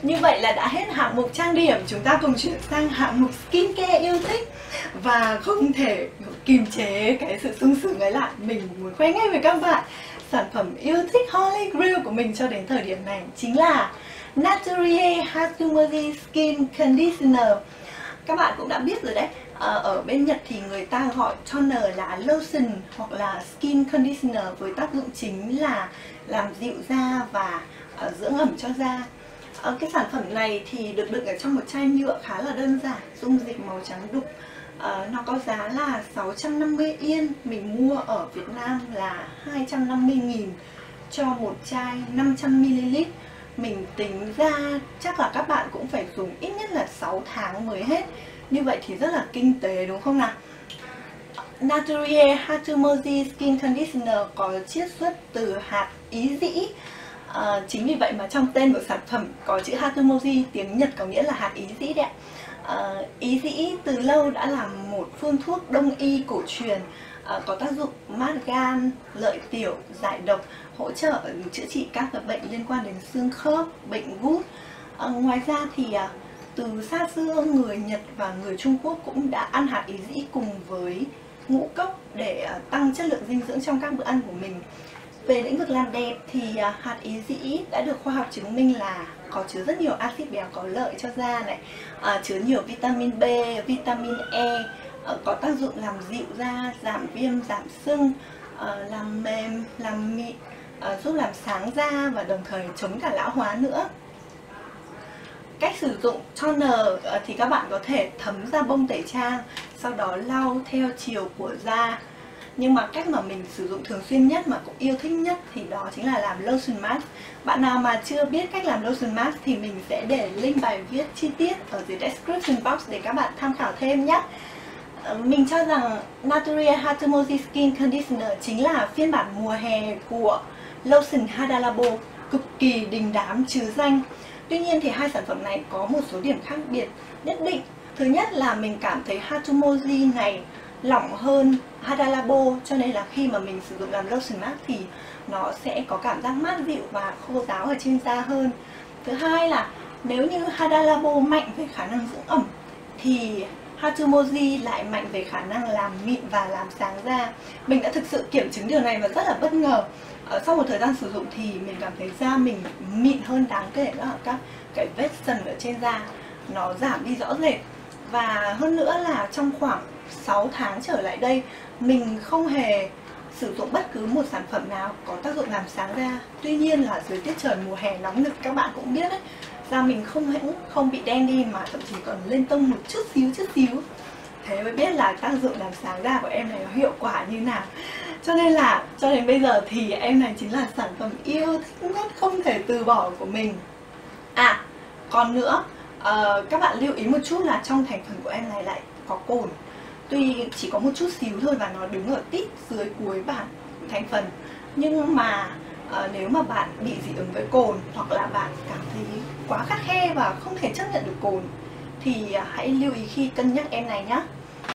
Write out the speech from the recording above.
Như vậy là đã hết hạng mục trang điểm, chúng ta cùng chuyển sang hạng mục skincare yêu thích. Và không thể kìm chế cái sự sung sướng ấy lại, mình muốn khoe ngay với các bạn sản phẩm yêu thích Holy Grail của mình cho đến thời điểm này chính là Naturier Hatomoji Skin Conditioner. Các bạn cũng đã biết rồi đấy, ở bên Nhật thì người ta gọi toner là lotion hoặc là skin conditioner với tác dụng chính là làm dịu da và dưỡng ẩm cho da. Cái sản phẩm này thì được đựng ở trong một chai nhựa khá là đơn giản, dung dịch màu trắng đục. Nó có giá là 650 Yên, mình mua ở Việt Nam là 250.000 cho một chai 500ml. Mình tính ra chắc là các bạn cũng phải dùng ít nhất là 6 tháng mới hết. Như vậy thì rất là kinh tế đúng không nào? Naturier Hatomoji Skin Conditioner có chiết xuất từ hạt ý dĩ. Chính vì vậy mà trong tên của sản phẩm có chữ Hatomoji, tiếng Nhật có nghĩa là hạt ý dĩ đấy. Ý dĩ từ lâu đã là một phương thuốc đông y cổ truyền, có tác dụng mát gan, lợi tiểu, giải độc, hỗ trợ chữa trị các bệnh liên quan đến xương khớp, bệnh gút. Ngoài ra thì từ xa xưa người Nhật và người Trung Quốc cũng đã ăn hạt ý dĩ cùng với ngũ cốc để tăng chất lượng dinh dưỡng trong các bữa ăn của mình. Về lĩnh vực làm đẹp thì hạt ý dĩ đã được khoa học chứng minh là có chứa rất nhiều axit béo có lợi cho da này, chứa nhiều vitamin B, vitamin E, có tác dụng làm dịu da, giảm viêm, giảm sưng, làm mềm, làm mịn, giúp làm sáng da và đồng thời chống cả lão hóa nữa. Cách sử dụng toner thì các bạn có thể thấm ra bông tẩy trang, sau đó lau theo chiều của da. Nhưng mà cách mà mình sử dụng thường xuyên nhất mà cũng yêu thích nhất thì đó chính là làm lotion mask. Bạn nào mà chưa biết cách làm lotion mask thì mình sẽ để link bài viết chi tiết ở dưới description box để các bạn tham khảo thêm nhé. Mình cho rằng Naturier Hatomoji Skin Conditioner chính là phiên bản mùa hè của lotion Hada Labo, cực kỳ đình đám trứ danh. Tuy nhiên thì hai sản phẩm này có một số điểm khác biệt nhất định. Thứ nhất là mình cảm thấy Hatomoji này lỏng hơn Hada Labo, cho nên là khi mà mình sử dụng làm lotion mask thì nó sẽ có cảm giác mát dịu và khô ráo ở trên da hơn. Thứ hai là nếu như Hada Labo mạnh về khả năng dưỡng ẩm thì Hatomoji lại mạnh về khả năng làm mịn và làm sáng da. Mình đã thực sự kiểm chứng điều này và rất là bất ngờ. Sau một thời gian sử dụng thì mình cảm thấy da mình mịn hơn đáng kể, đó là các cái vết sần ở trên da nó giảm đi rõ rệt. Và hơn nữa là trong khoảng 6 tháng trở lại đây mình không hề sử dụng bất cứ một sản phẩm nào có tác dụng làm sáng da. Tuy nhiên là dưới tiết trời mùa hè nóng nực các bạn cũng biết đấy, da mình không bị đen đi mà thậm chí còn lên tông một chút xíu. Thế mới biết là tác dụng làm sáng da của em này nó hiệu quả như nào. Cho nên là cho đến bây giờ thì em này chính là sản phẩm yêu thích nhất không thể từ bỏ của mình. Còn nữa, các bạn lưu ý một chút là trong thành phần của em này lại có cồn. Tuy chỉ có một chút xíu thôi và nó đứng ở tít dưới cuối bảng thành phần, nhưng mà nếu mà bạn bị dị ứng với cồn hoặc là bạn cảm thấy quá khắt khe và không thể chấp nhận được cồn thì hãy lưu ý khi cân nhắc em này nhé.